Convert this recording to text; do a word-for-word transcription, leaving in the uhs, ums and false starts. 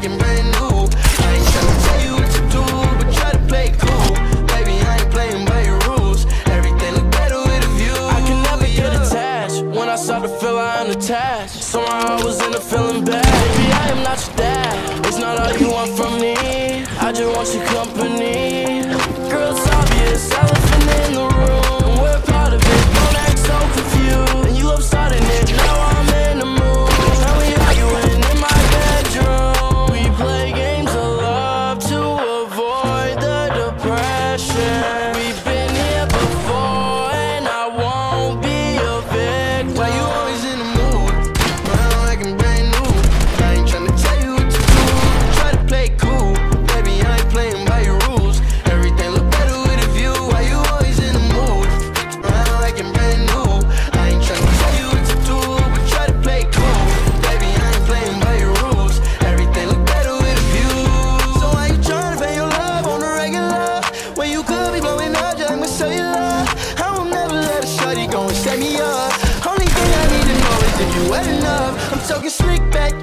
like I'm brand new. I ain't tryna tell you what to do, but try to play cool. Baby, I ain't playing by your rules. Everything look better with a view. I can never get attached. When I start to feel I'm attached, somehow I was in a feeling bad. Baby, I am not your dad. It's not all you want from me. I just want your company. Girl, it's obvious, elephant in the room, and we're part of it. Don't act so confused, and you love starting it. Now I'm in the mood, and we arguing in my bedroom. We play games of love to avoid the depression. We've been here before, and I won't be a victim. Why you always in the mood? Around like I'm brand new. I ain't tryna tell you what to do, try to play cool. Baby, I ain't playing by your rules. Everything look better with a view. Why you always in the mood? Around like I'm brand new. I ain't tryna tell you what to do, but try to play cool. Baby, I ain't playing by your rules. Everything look better with a view. So why you tryna pay your love on the regular, when you could be blowing up just like my cellular? I will never let a shawty go and set me up. Only thing I need to know is if you wet enough. I'm talking slick back,